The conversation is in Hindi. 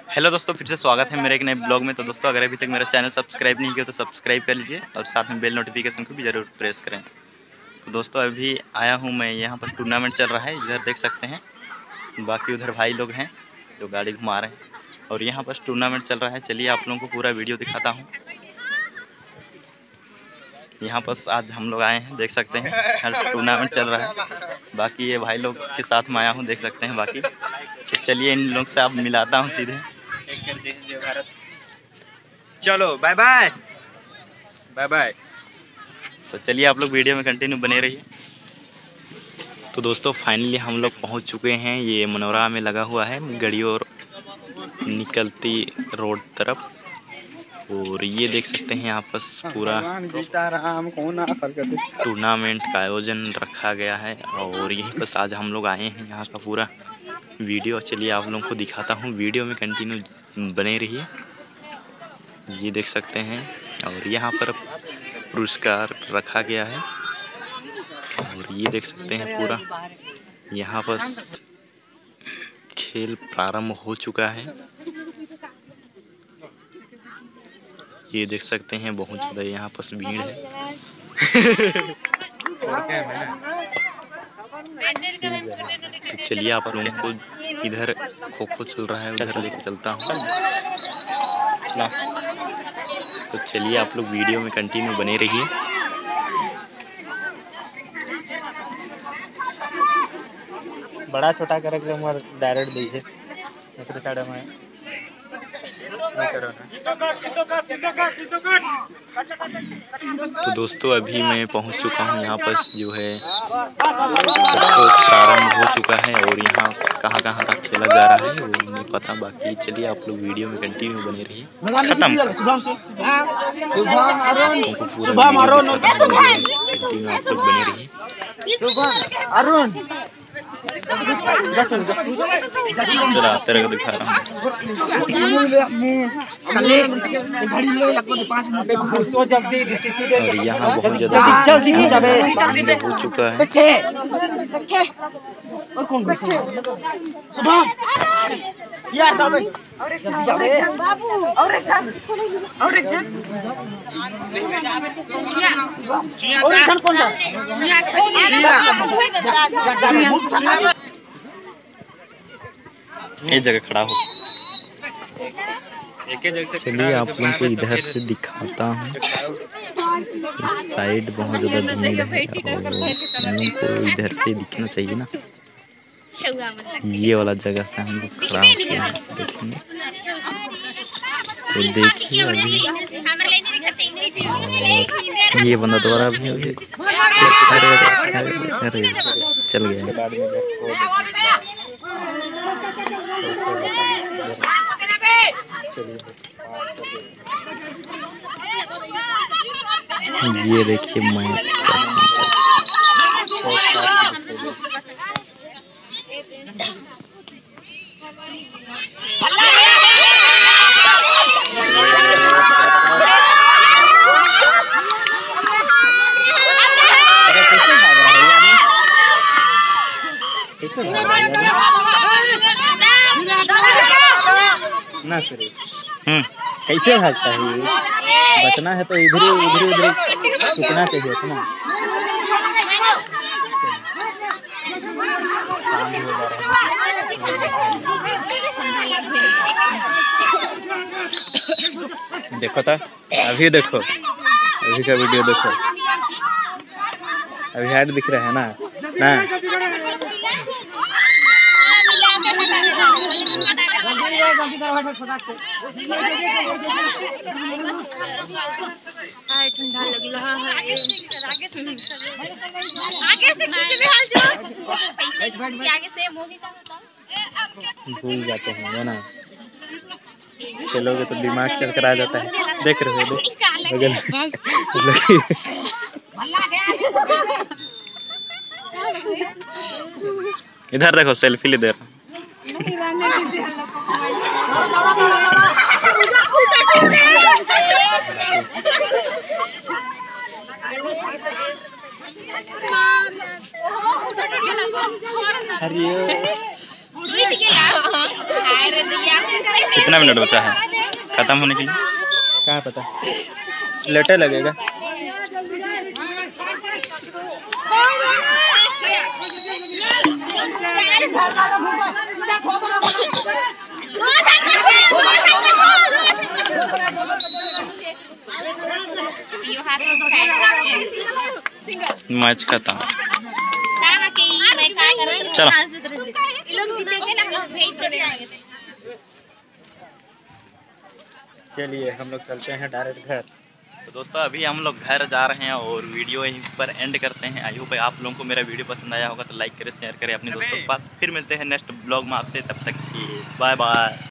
हेलो दोस्तों, फिर से स्वागत है मेरे एक नए ब्लॉग में। तो दोस्तों, अगर अभी तक मेरा चैनल सब्सक्राइब नहीं किया तो सब्सक्राइब कर लीजिए और साथ में बेल नोटिफिकेशन को भी ज़रूर प्रेस करें। तो दोस्तों, अभी आया हूँ मैं, यहाँ पर टूर्नामेंट चल रहा है, इधर देख सकते हैं। बाकी उधर भाई लोग हैं जो गाड़ी घुमा रहे हैं और यहाँ पर टूर्नामेंट चल रहा है। चलिए आप लोगों को पूरा वीडियो दिखाता हूँ। यहाँ पर आज हम लोग आए हैं, देख सकते हैं, टूर्नामेंट चल रहा है। बाकी ये भाई लोग के साथ में आया हूँ, देख सकते हैं। बाकी तो चलिए इन लोग से आप मिलाता हूँ सीधे। चलो बाय बाय बाय बाय। तो चलिए आप लोग वीडियो में कंटिन्यू बने रहिए। तो दोस्तों, फाइनली हम लोग पहुंच चुके हैं। ये मनोरा में लगा हुआ है, गाड़ियों और निकलती रोड तरफ। और ये देख सकते हैं यहाँ पर पूरा टूर्नामेंट का आयोजन रखा गया है और यहीं पर आज हम लोग आए हैं। यहाँ का पूरा वीडियो चलिए आप लोगों को दिखाता हूँ, वीडियो में कंटिन्यू बने रहिए। ये देख सकते हैं और यहाँ पर पुरस्कार रखा गया है और ये देख सकते हैं पूरा यहाँ पर खेल प्रारंभ हो चुका है। ये देख सकते हैं बहुत ज़्यादा यहाँ पर भीड़ है। तो चलिए आप लोगों को इधर खो खो चल रहा है, उधर लेके चलता हूँ। तो चलिए आप लोग वीडियो में कंटिन्यू बने रहिए। बड़ा छोटा कार्यक्रम डायरेक्ट दीजिए साइड में तो दोस्तों, अभी मैं पहुंच चुका हूं यहाँ पर, जो है खो प्रारंभ हो चुका है और यहाँ कहाँ कहाँ तक खेला जा रहा है वो नहीं पता। बाकी चलिए आप लोग वीडियो में कंटिन्यू बने रहिए। खत्म कंटिन्यू आप लोग बने रहिए। चला तेरे को दिखा रहा हूँ। और यहाँ बहुत ज़्यादा हो चुका है। एक जगह खड़ा हो। चलिए आप लोगों को इधर से दिखाता हूँ। इस साइड बहुत ज़्यादा भीड़ है और हम लोग को इधर से दिखना चाहिए ना। ये वाला जगह से हम लोग खड़ा होकर यहाँ से देखेंगे। तो देखिए अभी, और ये बंदा दोबारा भी अरे चल गया। ये देखिए मैच का सीन चल रहा है। ना करे कैसे भागता है ये? बचना है तो इधर उधर रुकना चाहिए था ना। देखो था अभी, देखो अभी का वीडियो देखो, अभी हाइट दिख रहा है ना ठंडा लग रहा है। आगे से भूल जाते हैं ना, खेलोगे तो दिमाग चकरा जाता है। देख रहे हो इधर देखो, सेल्फी ले दे रहा हूँ। कितना मिनट बचा है खत्म होने के लिए? कहाँ पता, लेटे लगेगा। मैच खत्म। चलो चलिए हम लोग चलते हैं डायरेक्ट घर। तो दोस्तों अभी हम लोग घर जा रहे हैं और वीडियो यहीं पर एंड करते हैं। आई होप आप लोगों को मेरा वीडियो पसंद आया होगा, तो लाइक करें, शेयर करें अपने दोस्तों के पास। फिर मिलते हैं नेक्स्ट ब्लॉग में आपसे, तब तक की बाय बाय।